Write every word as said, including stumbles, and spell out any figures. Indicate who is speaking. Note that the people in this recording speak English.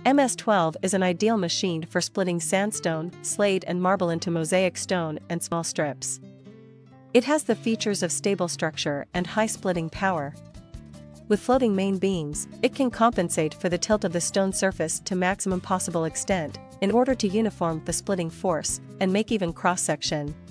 Speaker 1: M S twelve is an ideal machine for splitting sandstone, slate and marble into mosaic stone and small strips. It has the features of stable structure and high splitting power. With floating main beams, it can compensate for the tilt of the stone surface to maximum possible extent, in order to uniform the splitting force, and make even cross-section.